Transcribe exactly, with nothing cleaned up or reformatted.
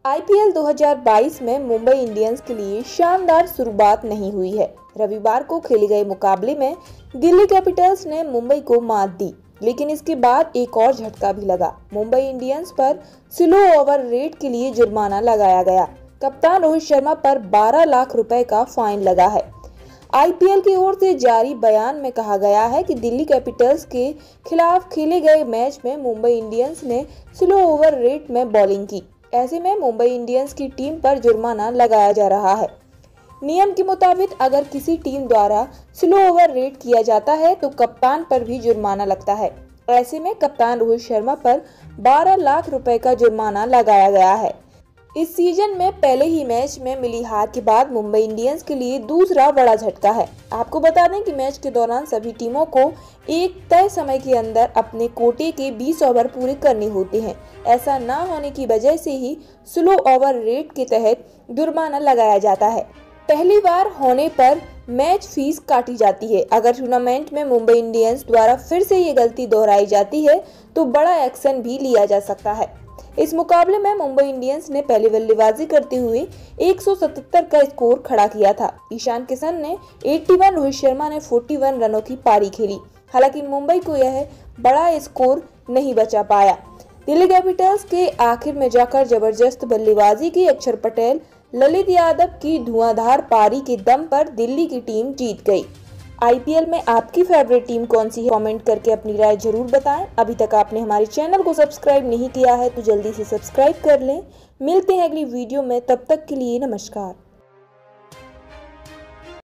IPL दो हज़ार बाईस में मुंबई इंडियंस के लिए शानदार शुरुआत नहीं हुई है। रविवार को खेले गए मुकाबले में दिल्ली कैपिटल्स ने मुंबई को मात दी, लेकिन इसके बाद एक और झटका भी लगा। मुंबई इंडियंस पर स्लो ओवर रेट के लिए जुर्माना लगाया गया। कप्तान रोहित शर्मा पर बारह लाख रुपए का फाइन लगा है। आईपीएल की ओर से जारी बयान में कहा गया है कि दिल्ली कैपिटल्स के खिलाफ खेले गए मैच में मुंबई इंडियंस ने स्लो ओवर रेट में बॉलिंग की। ऐसे में मुंबई इंडियंस की टीम पर जुर्माना लगाया जा रहा है। नियम के मुताबिक अगर किसी टीम द्वारा स्लो ओवर रेट किया जाता है तो कप्तान पर भी जुर्माना लगता है। ऐसे में कप्तान रोहित शर्मा पर बारह लाख रुपए का जुर्माना लगाया गया है। इस सीजन में पहले ही मैच में मिली हार के बाद मुंबई इंडियंस के लिए दूसरा बड़ा झटका है। आपको बता दें कि मैच के दौरान सभी टीमों को एक तय समय के अंदर अपने कोटे के बीस ओवर पूरे करने होते हैं। ऐसा न होने की वजह से ही स्लो ओवर रेट के तहत जुर्माना लगाया जाता है। पहली बार होने पर मैच फीस काटी जाती है। अगर टूर्नामेंट में मुंबई इंडियंस द्वारा फिर से ये गलती दोहराई जाती है तो बड़ा एक्शन भी लिया जा सकता है। इस मुकाबले में मुंबई इंडियंस ने पहले बल्लेबाजी करते हुए एक सौ सतहत्तर का स्कोर खड़ा किया था। ईशान किशन ने इक्यासी, रोहित शर्मा ने इकतालीस रनों की पारी खेली। हालांकि मुंबई को यह बड़ा स्कोर नहीं बचा पाया। दिल्ली कैपिटल्स के आखिर में जाकर जबरदस्त बल्लेबाजी की अक्षर पटेल, ललित यादव की धुआंधार पारी के दम पर दिल्ली की टीम जीत गई। आईपीएल में आपकी फेवरेट टीम कौन सी है? कमेंट करके अपनी राय जरूर बताएं। अभी तक आपने हमारे चैनल को सब्सक्राइब नहीं किया है तो जल्दी से सब्सक्राइब कर लें। मिलते हैं अगली वीडियो में, तब तक के लिए नमस्कार।